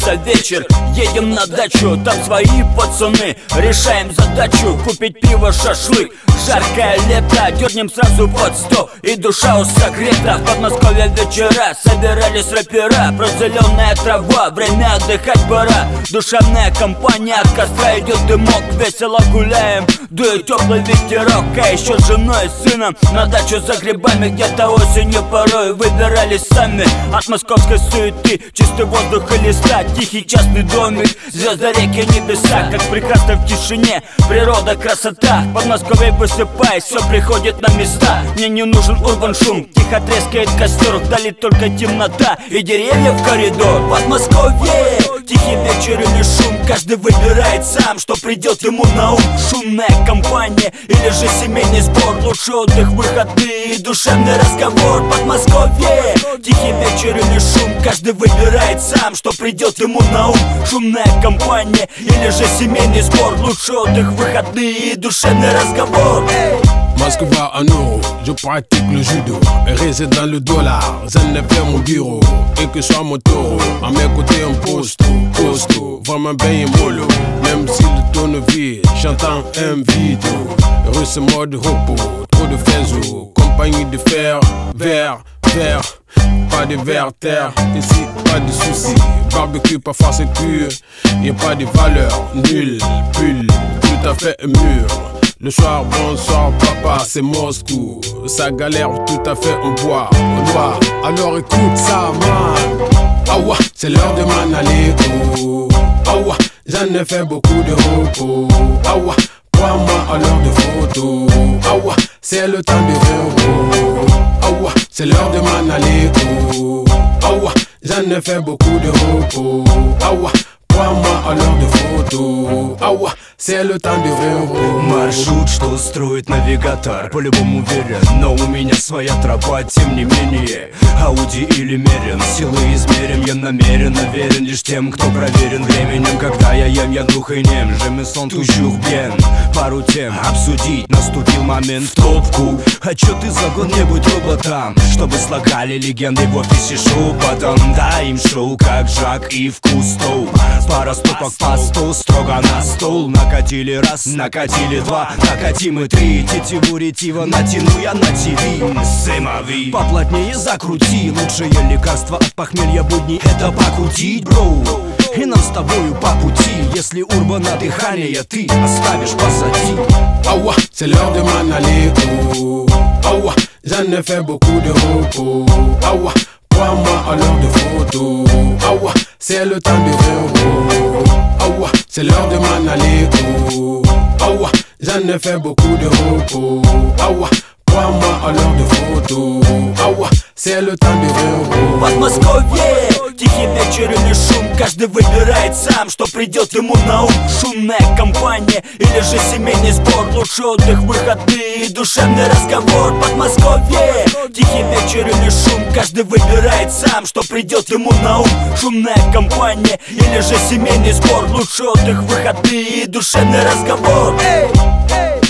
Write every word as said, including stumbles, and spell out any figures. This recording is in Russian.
близится вечер, едем на дачу, там свои пацаны. Решаем задачу, купить пиво, шашлык. Жаркое лето, дернем сразу под сто, и душа усогрета. В Подмосковье вечера, собирались рэпера. Прозеленая трава, время отдыхать пора. Душевная компания, от костра идет дымок. Весело гуляем, дует теплый ветерок. А еще с женой и сыном на дачу за грибами. Где-то осенью порой выбирались сами. От московской суеты, чистый воздух и листа. Тихий частный домик, звезды, реки, небеса. Как прекрасно в тишине, природа, красота. В Подмосковье высыпаясь, все приходит на места. Мне не нужен урбан шум, тихо трескает костер. Вдали только темнота и деревья в коридор. Подмосковье, тихий вечер или шум. Каждый выбирает сам, что придет ему на ум. Шумная компания или же семейный сбор. Лучший отдых, выходные и душевный разговор. Подмосковье, тихий вечер или шум. Каждый выбирает сам, что придет ему на ум. Шумная компания или же семейный сбор. Лучший отдых, выходные и душевный разговор. Moscou va en euro, je pratique le judo et réside dans le dollar. Zen est vers mon bureau et que soit mon taureau. À mes côtés un posto, costaud, vraiment bien mollo. Même si le tonne vide, j'entends un vidéo. Rue c'est mode repos, trop de faisceaux. Compagnie de fer, vert, vert. Pas de verre terre, ici pas de soucis. Barbecue parfois c'est pur, y'a pas de valeur, nul, pull, tout à fait mûr. Le soir, bonsoir papa, c'est Moscou. Ça galère tout à fait, on boit, on doit. Alors écoute ça man. Ah ouais, c'est l'heure de m'en aller oh. Ah ouais, j'en ai fait beaucoup de repos. Ah ouais, prends-moi à l'heure de photo. Ah ouais, c'est le temps de repos. Ah ouais, c'est l'heure de m'en aller oh. Ah ouais, j'en ai fait beaucoup de repos. Ah ouais, prends-moi à l'heure de photo. Ah ouais, c'est le temps de repos. Маршрут, что строит навигатор, по-любому уверен, но у меня своя тропа, тем не менее. Ауди или Мерин, силы измерим, я намеренно верен лишь тем, кто проверен временем. Когда я ем, я дух и нем, je me sens toujours bien. Пару тем обсудить, наступил момент в топку. А чё ты за год не будь роботом, чтобы слагали легенды в офисе шепотом. Дай им шоу, как Жак и Кусто. Пара стопок по сто, строго на стол. Накатили раз, накатили два, накатим и три. Тетиву ретива натяну я на ТВ. Сэмави, поплотнее закрути. Лучшее лекарство от похмелья будней — это покутить, бро. И нам с тобою по пути, если урбана дыхание ты оставишь позади. Ah ouais, c'est l'heure de m'en aller oh. Ah ouais, j'en ai fait beaucoup de repos. Ah ouais, prends-moi à l'heure de photo. Ah ouais, c'est le temps de repos. Ah ouais, c'est l'heure de m'en aller oh. Ah ouais, j'en ai fait beaucoup de repos. Ah ouais, prends-moi à l'heure de photo. Ah ouais, c'est le temps de repos. Подмосковье, тихий вечер или шум. Каждый выбирает сам, что придет ему на ум. Шумная компания или же семейный сбор. Лучший отдых, выходные и душевный разговор. Подмосковье, тихий вечер или шум. Каждый выбирает сам, что придет ему на ум. Шумная компания или же семейный сбор. Лучший отдых, выходные и душевный разговор. Эй, эй.